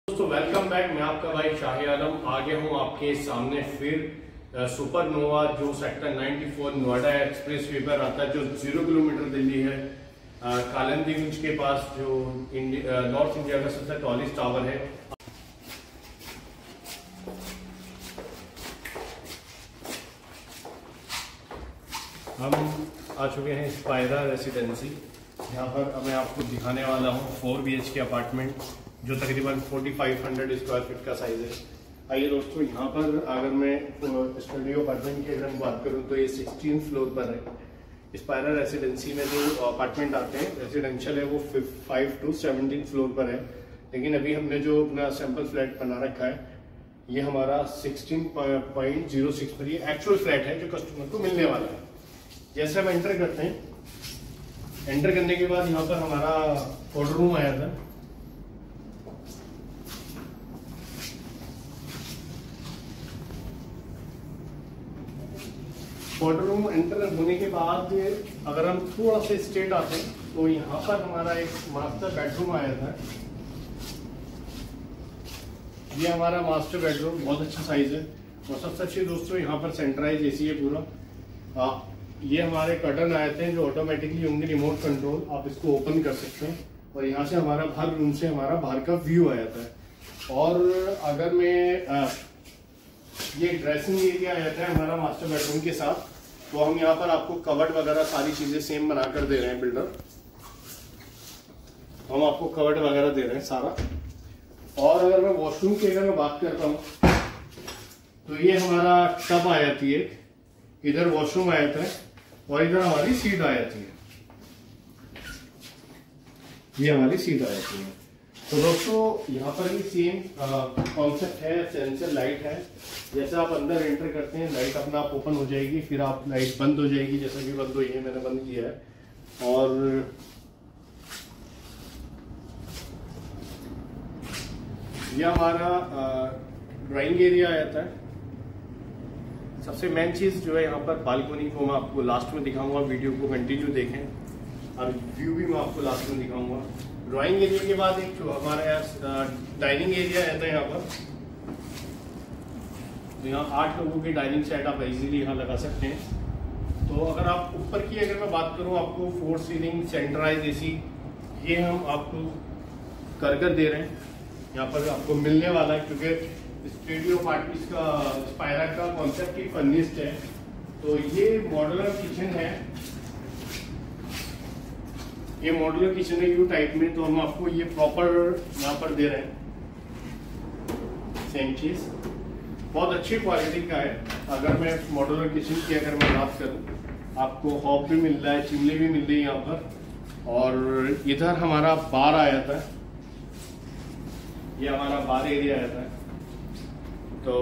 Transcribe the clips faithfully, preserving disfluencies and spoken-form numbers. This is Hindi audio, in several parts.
दोस्तों वेलकम बैक। मैं आपका भाई शाही आलम आ गया हूँ आपके सामने फिर सुपर नोवा जो सेक्टर चौरानवे नोएडा एक्सप्रेस वे पर आता है, जो जीरो किलोमीटर दिल्ली है, कालंदीगंज के पास, जो इंडिया, नॉर्थ इंडिया का सबसे टॉलेस्ट टावर है। हम आ चुके हैं स्पायरा रेसिडेंसी। यहाँ पर मैं आपको दिखाने वाला हूँ four B H K apartment जो तकरीबन forty five hundred square feet का साइज है। आइए दोस्तों, यहाँ पर अगर मैं स्टूडियो अपार्टमेंट की अगर हम बात करूँ तो ये सिक्सटीन फ्लोर पर है। स्पायरा रेसिडेंसी में जो अपार्टमेंट आते हैं रेजिडेंशियल है वो फाइव टू सेवनटीन फ्लोर पर है, लेकिन अभी हमने जो अपना सैंपल फ्लैट बना रखा है ये हमारा सिक्सटीन पॉइंट जीरो सिक्स पर ये एक्चुअल फ्लैट है जो कस्टमर को मिलने वाला है। जैसे हम एंटर करते हैं, एंटर करने के बाद यहाँ पर हमारा ऑर्डर रूम आया था। ऑर्डर रूम एंटर होने के बाद अगर हम थोड़ा सा स्ट्रेट आते हैं तो यहाँ पर हमारा एक मास्टर बेडरूम आया था। ये हमारा मास्टर बेडरूम बहुत अच्छा साइज है और सबसे अच्छी दोस्तों यहाँ पर सेंट्राइज एसी है पूरा। आ, ये हमारे कर्टन आए थे जो ऑटोमेटिकली होंगे रिमोट कंट्रोल, आप इसको ओपन कर सकते हैं और यहाँ से हमारा हर रूम से हमारा बाहर का व्यू आ जाता है। और अगर मैं आ, ये ड्रेसिंग एरिया आया था हमारा मास्टर बेडरूम के साथ, तो हम यहाँ पर आपको कवर्ड वगैरह सारी चीजें सेम बना कर दे रहे हैं। बिल्डर हम आपको कवर्ड वगैरह दे रहे हैं सारा। और अगर मैं वॉशरूम की अगर मैं बात करता हूँ तो ये हमारा टब आ जाती है, इधर वॉशरूम आ जाता है और इधर हमारी सीट आ जाती है। ये हमारी सीट आ जाती है। तो दोस्तों यहाँ पर भी सेम कॉन्सेप्ट है, सेंसर लाइट है। जैसे आप अंदर एंटर करते हैं लाइट अपना आप ओपन हो जाएगी, फिर आप लाइट बंद हो जाएगी। जैसा कि बंद हुई है, मैंने बंद किया है। और यह हमारा ड्राइंग एरिया आ जाता है। सबसे मेन चीज जो है यहाँ पर बालकोनी को मैं आपको लास्ट में दिखाऊंगा, वीडियो को कंटिन्यू देखें और व्यू भी मैं आपको लास्ट में दिखाऊंगा। ड्राइंग एरिया के बाद एक हमारे यहाँ डाइनिंग एरिया रहता है यहाँ पर। तो यहाँ आठ लोगों की डाइनिंग सेट आप इजीली यहाँ लगा सकते हैं। तो अगर आप ऊपर की अगर मैं बात करूँ, आपको फोर सीलिंग सेंट्राइज एसी ये हम आपको कर कर दे रहे हैं। यहाँ पर आपको मिलने वाला है क्योंकि स्टूडियो पार्टीज का स्पायरा का कॉन्सेप्ट ही फर्निश्ड है। तो ये मॉड्यूलर किचन है, ये मॉड्यूलर किचन है यू टाइप में। तो हम आपको ये प्रॉपर यहाँ पर दे रहे हैं सेम चीज, बहुत अच्छी क्वालिटी का है। अगर मैं मॉड्यूलर किचन की अगर मैं बात करूँ, आपको हॉब भी मिल रहा है, चिमनी भी मिल रही है यहाँ पर। और इधर हमारा बार आ जाता है, ये हमारा बार एरिया रहता है। तो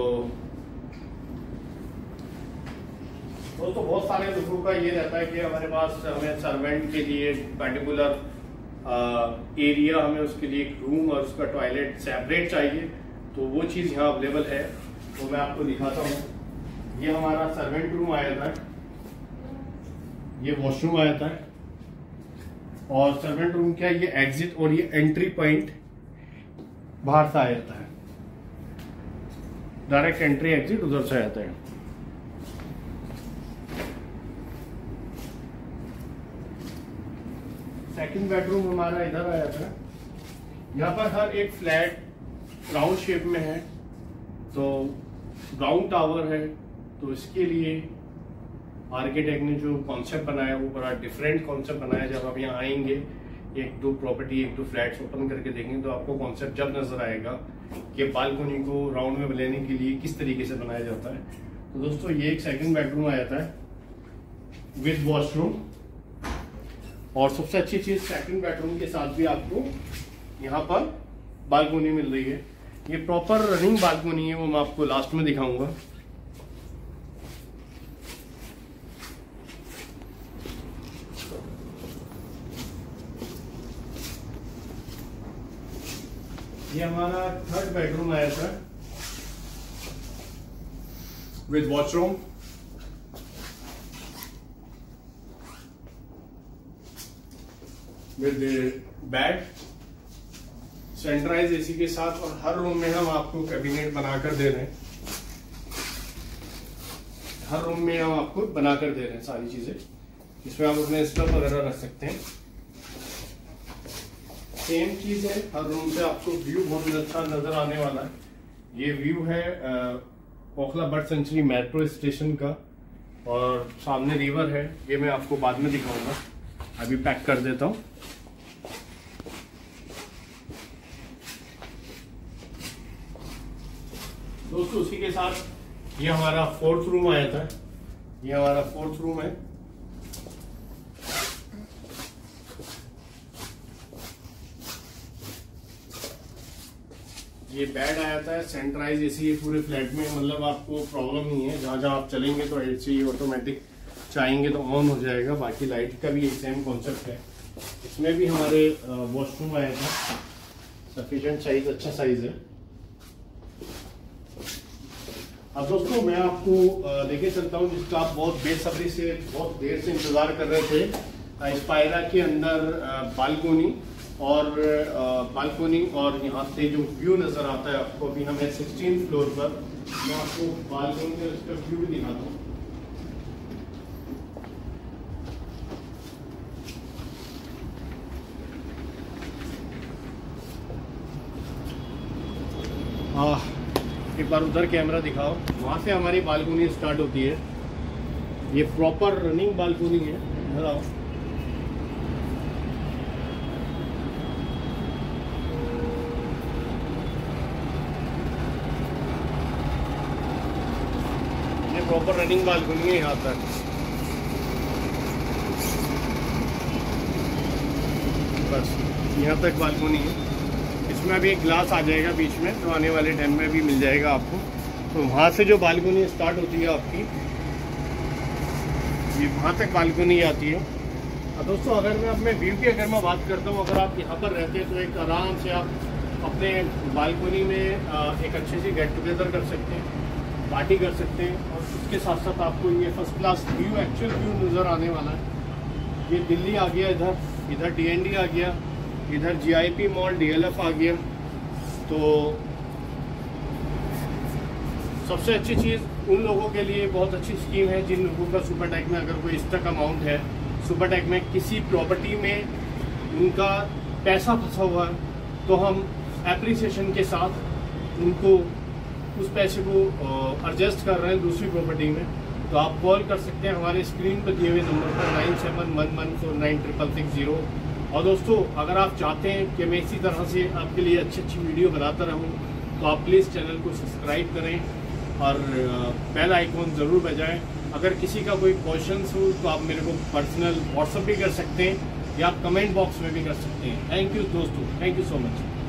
दोस्तों बहुत सारे लोगों का ये रहता है कि हमारे पास हमें सर्वेंट के लिए पर्टिकुलर एरिया, हमें उसके लिए एक रूम और उसका टॉयलेट सेपरेट चाहिए, तो वो चीज़ यहाँ अवेलेबल है। तो मैं आपको दिखाता हूँ। ये हमारा सर्वेंट रूम आ जाता है, ये वॉशरूम आ जाता है। और सर्वेंट रूम क्या है, ये एग्जिट और ये एंट्री पॉइंट बाहर से आ जाता है, डायरेक्ट एंट्री एग्जिट उधर से आ जाता है। सेकंड बेडरूम हमारा इधर आया था। यहाँ पर हर एक फ्लैट राउंड शेप में है, तो राउंड टावर है। तो इसके लिए आर्किटेक्ट ने जो कॉन्सेप्ट बनाया वो बड़ा डिफरेंट कॉन्सेप्ट बनाया। जब आप यहाँ आएंगे, एक दो प्रॉपर्टी एक दो फ्लैट्स ओपन करके देखेंगे तो आपको कॉन्सेप्ट जब नजर आएगा कि बालकोनी को राउंड में लेने के लिए किस तरीके से बनाया जाता है। तो दोस्तों ये एक सेकंड बेडरूम आ जाता है विद वॉशरूम। और सबसे अच्छी चीज सेकंड बेडरूम के साथ भी आपको यहाँ पर बालकोनी मिल रही है। ये प्रॉपर रनिंग बालकोनी है, वो मैं आपको लास्ट में दिखाऊंगा। ये हमारा थर्ड बेडरूम आया था with washroom. With bed, centralise AC के साथ, और हर रूम में हम आपको कैबिनेट बनाकर दे रहे हैं। हर रूम में हम आपको बनाकर दे रहे हैं सारी चीजें, इसमें आप अपने स्टफ वगैरह रख सकते हैं। सेम चीज है, हर रूम से आपको व्यू बहुत अच्छा नजर आने वाला है। ये व्यू है Okhla bird sanctuary metro station का, और सामने रिवर है। ये मैं आपको बाद में दिखाऊंगा, अभी पैक कर देता हूँ। दोस्तों उसी के साथ ये हमारा फोर्थ रूम आया था। ये हमारा फोर्थ रूम है। ये बेड आया था, सेंट्रलाइज एसी है पूरे फ्लैट में, मतलब आपको प्रॉब्लम नहीं है। जहाँ जहाँ आप चलेंगे तो एसी ऑटोमेटिक चाहेंगे तो ऑन हो जाएगा। बाकी लाइट का भी सेम कॉन्सेप्ट है। इसमें भी हमारे वॉशरूम आया था, सफिशिएंट साइज, अच्छा साइज है। अब दोस्तों मैं आपको लेके चलता हूँ जिसका आप बहुत बेसब्री से बहुत देर से इंतजार कर रहे थे। स्पायरा के अंदर बालकोनी और बालकोनी और यहाँ से जो व्यू नजर आता है आपको, अभी हम सिक्सटीन फ्लोर पर। मैं आपको बालकोनी का इसका व्यू भी दिखाता हूँ। हाँ, एक बार उधर कैमरा दिखाओ, वहां से हमारी बालकोनी स्टार्ट होती है। ये प्रॉपर रनिंग बालकोनी है। इधर आओ। ये प्रॉपर रनिंग बालकोनी है यहाँ तक। बस यहाँ तक बालकोनी है। इसमें भी एक ग्लास आ जाएगा बीच में, तो आने वाले टाइम में भी मिल जाएगा आपको। तो वहाँ से जो बालकोनी स्टार्ट होती है आपकी, ये वहाँ तक बालकोनी आती है। और दोस्तों अगर मैं अपने व्यू की अगर मैं बात करता हूँ, अगर आप यहाँ पर रहते हैं तो एक आराम से आप अपने बालकोनी में एक अच्छे से गेट टुगेदर कर सकते हैं, पार्टी कर सकते हैं। और उसके साथ साथ आपको ये first class view, actual view नज़र आने वाला है। ये दिल्ली आ गया, इधर इधर डी एन डी आ गया, इधर G I P mall, D L F आ गया। तो सबसे अच्छी चीज़ उन लोगों के लिए बहुत अच्छी स्कीम है जिन लोगों का सुपरटेक में अगर कोई स्टक अमाउंट है, सुपरटेक में किसी प्रॉपर्टी में उनका पैसा फंसा हुआ है, तो हम एप्रिसिएशन के साथ उनको उस पैसे को एडजस्ट कर रहे हैं दूसरी प्रॉपर्टी में। तो आप कॉल कर सकते हैं हमारे स्क्रीन पर दिए हुए नंबर पर nine seven one one four nine triple six zero. और दोस्तों अगर आप चाहते हैं कि मैं इसी तरह से आपके लिए अच्छी अच्छी वीडियो बनाता रहूं, तो आप प्लीज़ चैनल को सब्सक्राइब करें और बेल आइकॉन ज़रूर बजाएं। अगर किसी का कोई क्वेश्चंस हो तो आप मेरे को पर्सनल व्हाट्सएप भी कर सकते हैं या आप कमेंट बॉक्स में भी कर सकते हैं। थैंक यू दोस्तों, थैंक यू सो मच।